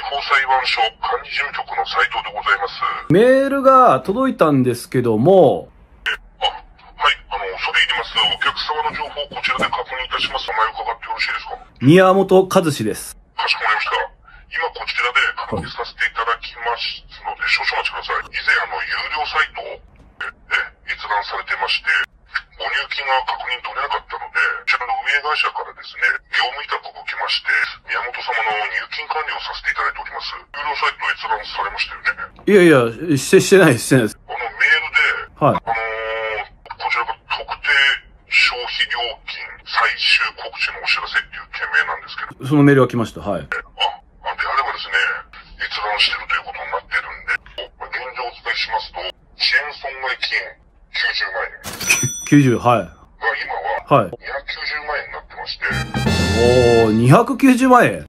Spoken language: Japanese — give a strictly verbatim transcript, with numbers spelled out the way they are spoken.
方裁判所管理事務局の斉藤でございます。 メールが届いたんですけども、 あ、はい、あの、恐れ入ります。お客様の情報をこちらで確認いたします。名前を伺ってよろしいですか？ 宮本和志です。 かしこまりました。今こちらで確認させていただきますので、少々お待ちください。以前あの、有料サイトをえ閲覧されてまして、ご入金が確認取れなかったので、こちらの運営会社からですね、業務委託を受けまして、宮本様の入金管理をさせていただいております。有料サイトを閲覧されましたよね。 いやいや、して、してないです、してないです。 あの、メールで、はい、あのー、こちらが特定消費料金最終告知のお知らせっていう件名なんですけど。 そのメールが来ました。はい。 あ、であればですね、閲覧してるということになってるんで、現状お伝えしますと、遅延損害金きゅうじゅうまんえん。 きゅうじゅう、はい。 が今は、 はい。 にひゃくきゅうじゅうまんえんになってまして。 おー、にひゃくきゅうじゅうまんえん。